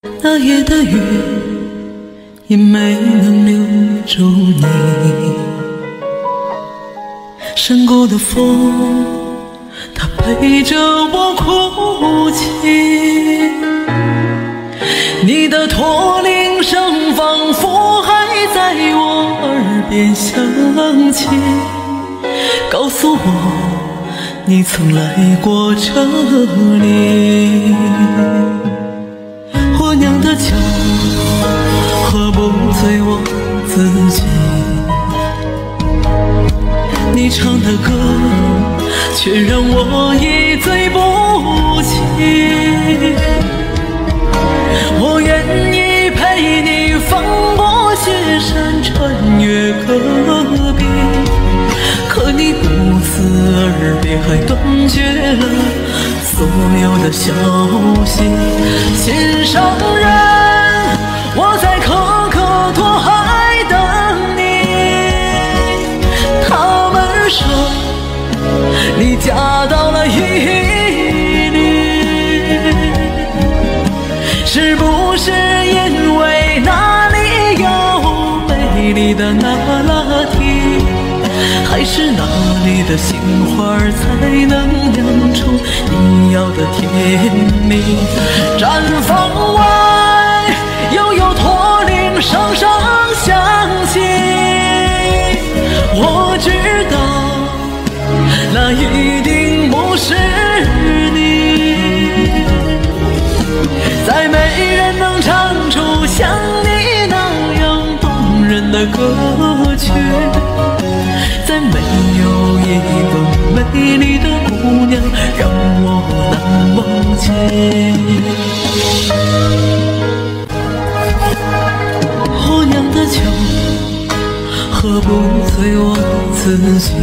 那夜的雨也没能留住你，山谷的风，它陪着我哭泣。你的驼铃声仿佛还在我耳边响起，告诉我你曾来过这里。我酿的酒喝不醉我自己，你唱的歌却让我一醉不起。我愿意陪你翻过雪山，穿越戈壁，可你不辞而别，还断绝了所有的消息。心上人，我在可可托海等你。他们说你嫁到了伊犁，是不是因为那里有美丽的那拉提，还是那里的杏花才能酿出你要的甜蜜？毡房外又有驼铃声声响起，我知道那一定不是你。再没人能唱出像你那样动人的歌曲，再没有一个美丽的姑娘让我难忘记。我酿的酒喝不醉我自己，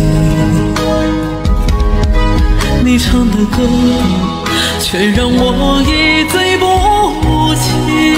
你唱的歌却让我一醉不起。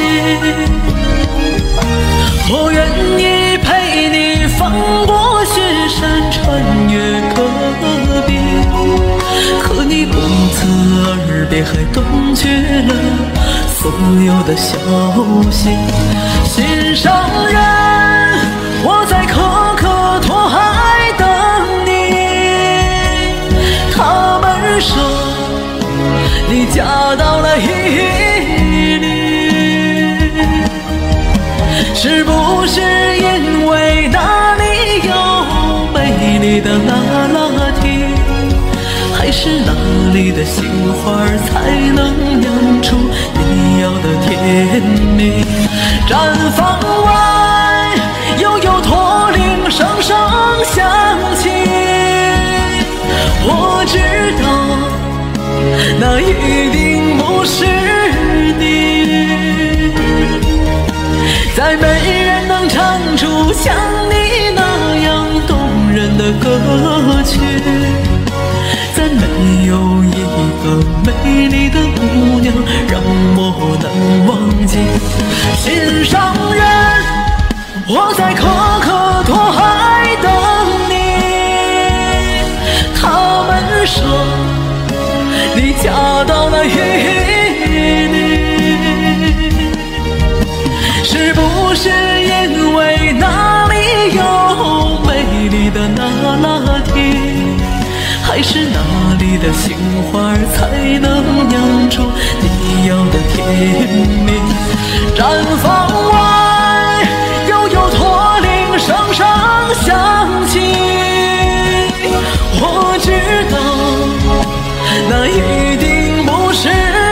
我愿意陪你翻过雪山，穿越戈壁，可你不辞而别，还断绝了所有的消息。心上人，我在可可托海等你。他们说你嫁到了伊犁，是不是因为那里有美丽的那拉提，还是那里的杏花才能酿出你要的甜蜜？毡房外又有驼铃声声响起，我知道那一定不是你。再没人能唱出像你那样动人的歌曲，再没有一个美丽的姑娘让我难忘记。心上人，我在可可托海等你。他们说你嫁到了伊犁，是不是因为那里有美丽的那拉提，还是那里的杏花才能酿出你要的甜蜜？毡房外又有驼铃声声响起，我知道那一定不是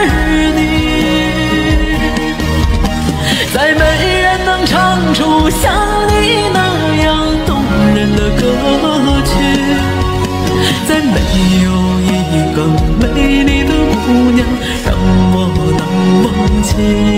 你。再没人能唱出像你那样动人的歌曲，再没有一个美丽的姑娘让我难忘记。